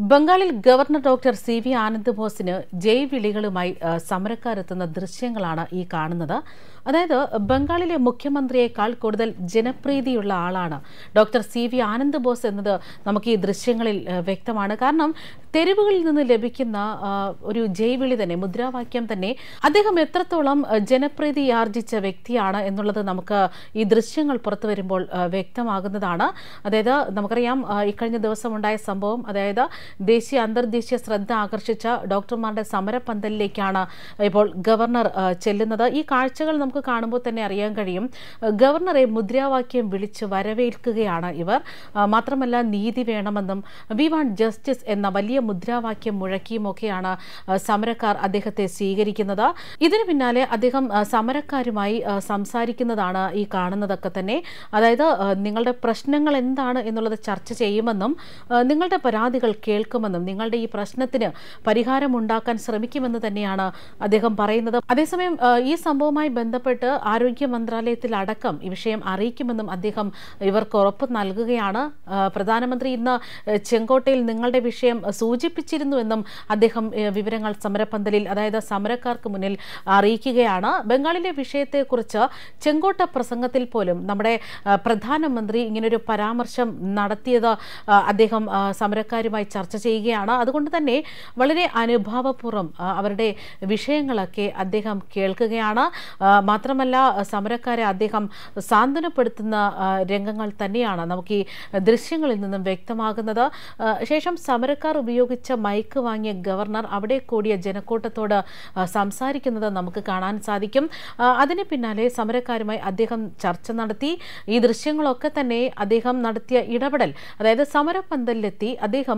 ബംഗാളിൽ governor doctor CV. Anand ബോസിന് ജയ് വിളികളുമായി സമരക്കാരെത്തുന്ന ദൃശ്യങ്ങളാണ് ഈ കാണുന്നത്. അതായത് ബംഗാളിലെ മുഖ്യമന്ത്രിയേക്കാൾ കൂടുതൽ ജനപ്രീതിയുള്ള ആളാണ് ഡോക്ടർ സി.വി. ആനന്ദ് ബോസ് എന്നത് നമുക്ക് ഈ ദൃശ്യങ്ങളിൽ വ്യക്തമാണ്. കാരണം തെരുവുകളിൽ നിന്ന് ലഭിക്കുന്ന ഒരു ജയ് വിളി തന്നെ, മുദ്രാവാക്യം തന്നെ അദ്ദേഹം എത്രത്തോളം ജനപ്രീതി ആർജിച്ച വ്യക്തിയാണ് എന്നുള്ളത് നമുക്ക് ഈ ദൃശ്യങ്ങൾ പുറത്തു വരുമ്പോൾ വ്യക്തമാകുന്നതാണ്. അതായത് നമുക്കറിയാം, ഇക്കഴിഞ്ഞ ദിവസം ഉണ്ടായ സംഭവം, അതായത് ദേശീയ അന്തർദേശീയ ശ്രദ്ധ ആകർഷിച്ച ഡോക്ടർമാരുടെ സമരപന്തലിലേക്കാണ് ഇപ്പോൾ ഗവർണർ ചെല്ലുന്നത്. ഈ കാഴ്ചകൾ നമുക്ക് കാണുമ്പോൾ തന്നെ അറിയാൻ കഴിയും, ഗവർണറെ മുദ്രാവാക്യം വിളിച്ച് വരവേൽക്കുകയാണ് ഇവർ. മാത്രമല്ല, നീതി വേണമെന്നും വി വാണ്ട് ജസ്റ്റിസ് എന്ന വലിയ മുദ്രാവാക്യം മുഴക്കിയുമൊക്കെയാണ് സമരക്കാർ അദ്ദേഹത്തെ സ്വീകരിക്കുന്നത്. ഇതിനു പിന്നാലെ അദ്ദേഹം സമരക്കാരുമായി സംസാരിക്കുന്നതാണ് ഈ കാണുന്നതൊക്കെ തന്നെ. അതായത് നിങ്ങളുടെ പ്രശ്നങ്ങൾ എന്താണ് എന്നുള്ളത് ചർച്ച ചെയ്യുമെന്നും നിങ്ങളുടെ പരാതികൾ കേൾക്കുമെന്നും നിങ്ങളുടെ ഈ പ്രശ്നത്തിന് പരിഹാരമുണ്ടാക്കാൻ ശ്രമിക്കുമെന്ന് തന്നെയാണ് അദ്ദേഹം പറയുന്നത്. അതേസമയം ഈ സംഭവവുമായി ബന്ധപ്പെട്ട് ആരോഗ്യ മന്ത്രാലയത്തിൽ അടക്കം ഈ വിഷയം അറിയിക്കുമെന്നും അദ്ദേഹം ഇവർക്ക് ഉറപ്പ് നൽകുകയാണ്. പ്രധാനമന്ത്രി ഇന്ന് ചെങ്കോട്ടയിൽ നിങ്ങളുടെ വിഷയം സൂചിപ്പിച്ചിരുന്നുവെന്നും അദ്ദേഹം വിവരങ്ങൾ സമരപന്തലിൽ, അതായത് സമരക്കാർക്ക് മുന്നിൽ അറിയിക്കുകയാണ്. ബംഗാളിലെ വിഷയത്തെക്കുറിച്ച് ചെങ്കോട്ട പ്രസംഗത്തിൽ പോലും നമ്മുടെ പ്രധാനമന്ത്രി ഇങ്ങനൊരു പരാമർശം നടത്തിയത് അദ്ദേഹം സമരക്കാരുമായി ചർച്ച ചെയ്യുകയാണ്. അതുകൊണ്ട് തന്നെ വളരെ അനുഭാവപൂർവ്വം അവരുടെ വിഷയങ്ങളൊക്കെ അദ്ദേഹം കേൾക്കുകയാണ്. മാത്രമല്ല, സമരക്കാരെ അദ്ദേഹം സാന്ത്വനപ്പെടുത്തുന്ന രംഗങ്ങൾ തന്നെയാണ് നമുക്ക് ഈ ദൃശ്യങ്ങളിൽ നിന്നും വ്യക്തമാകുന്നത്. ശേഷം സമരക്കാർ ഉപയോഗിച്ച മൈക്ക് വാങ്ങിയ ഗവർണർ അവിടെ കൂടിയ ജനക്കൂട്ടത്തോട് സംസാരിക്കുന്നത് നമുക്ക് കാണാൻ സാധിക്കും. അതിന് പിന്നാലെ സമരക്കാരുമായി അദ്ദേഹം ചർച്ച നടത്തി. ഈ ദൃശ്യങ്ങളൊക്കെ തന്നെ അദ്ദേഹം നടത്തിയ ഇടപെടൽ, അതായത് സമരപന്തലിലെത്തി അദ്ദേഹം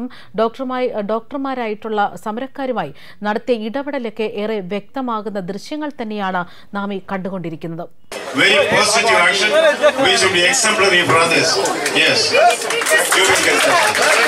ഡോക്ടർമാരായിട്ടുള്ള സമരക്കാരുമായി നടത്തിയ ഇടപെടലൊക്കെ ഏറെ വ്യക്തമാകുന്ന ദൃശ്യങ്ങൾ തന്നെയാണ് നാം ഈ കണ്ടുകൊണ്ടിരിക്കുന്നത്. Very positive action. We should be exemplary for others. Yes. You will get that.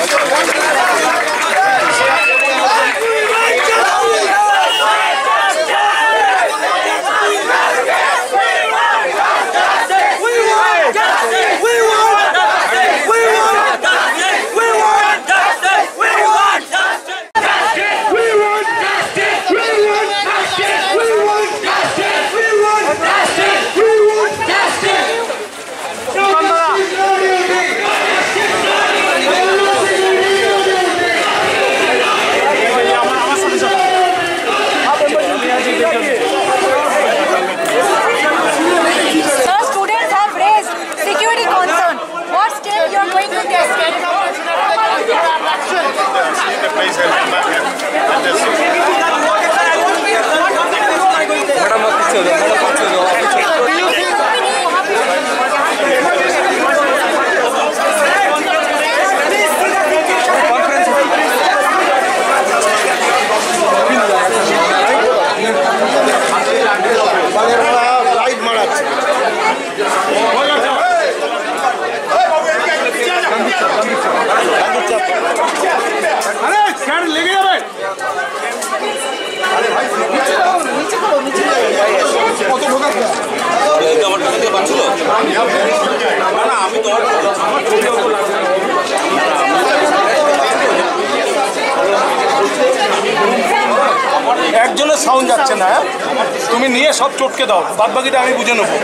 একজনের সাউন্ড যাচ্ছে না, তুমি নিয়ে সব চটকে দাও, বাদ বাকিটা আমি বুঝে নেব।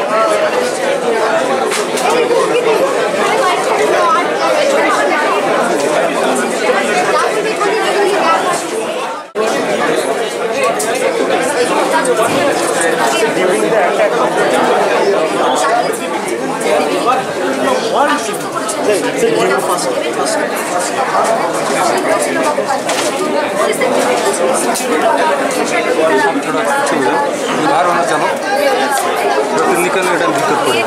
बाहर होना चलो निकलने का दिक्कत पड़े।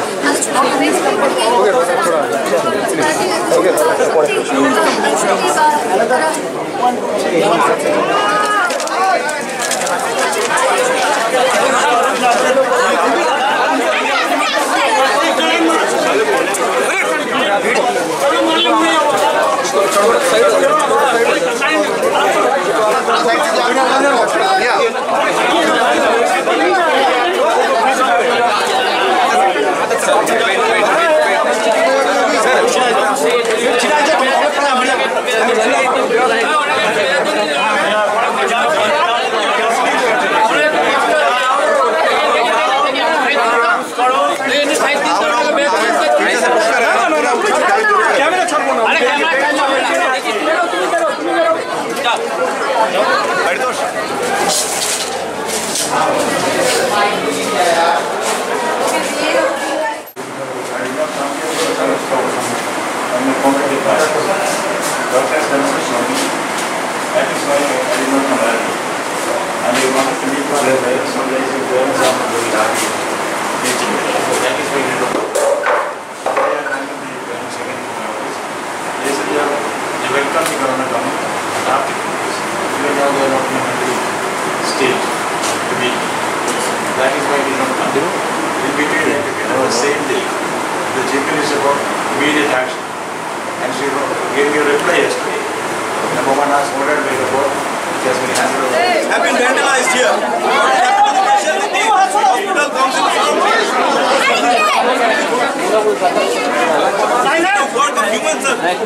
Sir, That is why I did not come early. And I wanted to meet my parents. Some days the parents are not very happy meeting me. So that is why I did not come. Today I am going to the parents again in my office. They said, yeah, you welcome the government come after 2 days. Even now they are not in the stage to meet me. That is why I did not come. In between I took it. On the same day, the chief minister about immediate action. And she gave me a reply yesterday. Number one asked what are we about? It has been handed over. Have been vandalized here. Hospital council for the human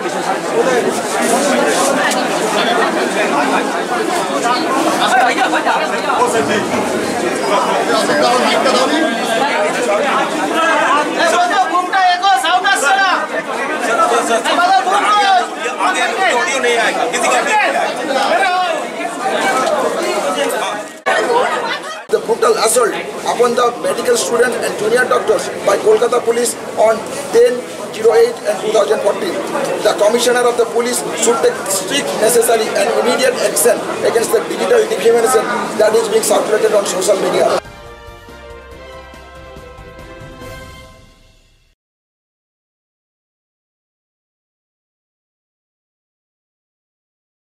The brutal assault upon the medical student and junior doctors by Kolkata police on 10/08 and 2014. The commissioner of the police should take strict, necessary and immediate action against the digital dehumanization that is being circulated on social media.